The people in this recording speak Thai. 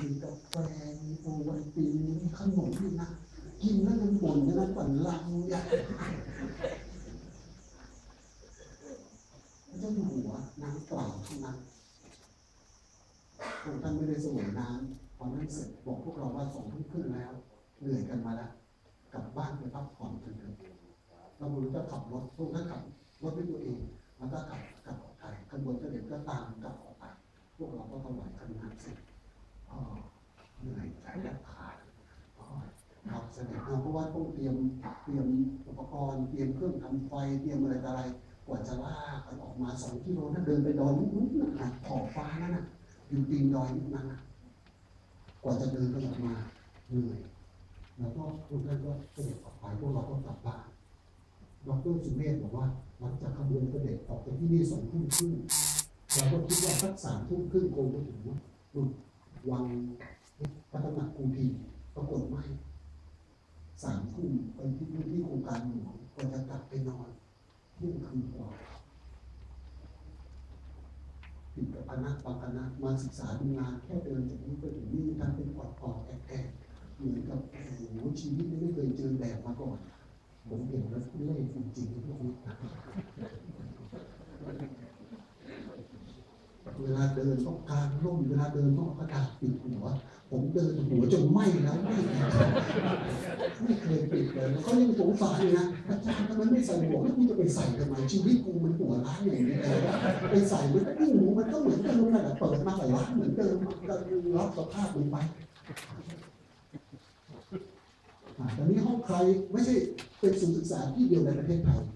มีกาแฟมีโอวัลตินมีขนมนี่นะกินแล้วมันบ่นนะฝันลังอย่างเจ้าอยู่หัวน้ำเปล่าเท่านั้นท่านไม่ได้เสวยน้ำพอนั้นเสร็จบอกพวกเราว่า2 ทุ่มครึ่งแล้วเหนื่อยกันมาแล้วกลับบ้านไปพักผ่อนกันเถอะเราไม่รู้จะขับรถพวกนั้นขับรถด้วยตัวเองแล้วก็กลับออกไปขบวนเสด็จก็ตามกลับออกไปพวกเราก็ถวายขันน้ำเสร็จเหนื่อยใจแทบขาดเราเสด็จเพราะว่าต้องเตรียมอุปกรณ์เตรียมเครื่องทำไฟเตรียมอะไรกว่าจะลากกันออกมา2 กิโลนั่นเดินไปดอยนู้นนะขอบฟ้านั่นน่ะอยู่ตีนดอยนั้นนะกว่าจะเดินกันออกมาเหนื่อยแล้วก็คุณท่านก็เสด็จออกไปพวกเราก็กลับบ้านดร.สุเมธบอกว่าหลังจากขบวนเสด็จออกจากที่นี่2 ทุ่มครึ่งเราก็คิดว่าสัก3 ทุ่มครึ่งคงจะถึงวังพัฒนากูพีปรากฏไม่3 ทุ่มไปที่พื้นที่โครงการหลวงก็จะกลับไปนอนเที่ยงคืนกว่าติดกับคณะบางคณะมาศึกษาดูงานแค่เดินจากนี้ไปถึงนี่ทำเป็นออดแอบเหมือนกับชีวิตไม่เคยเจอแบบมาก่อนผมเห็นแล้วเล่ห์จริงๆทุกคนเวลาเดินต้องการร่มเวลาเดินต้องกระดาษปิดหัวผมเดินหัวจนไหม้แล้วไม่เคยปิดเลยเขายังสงสัยนะอาจารย์ทำไมไม่ใส่หมวกแล้วกูจะไปใส่ทำไมชีวิตกูมันหัวร้านอย่างนี้ไปใส่มันก็ยิ่งหนูมันก็เหมือนเดิมนั่นแหละเปิดมาใส่ร้านเหมือนเดิมก็รับสภาพมันไปตอนนี้ห้องใครไม่ใช่เป็นศูนย์ศึกษาที่เดียวในประเทศไทย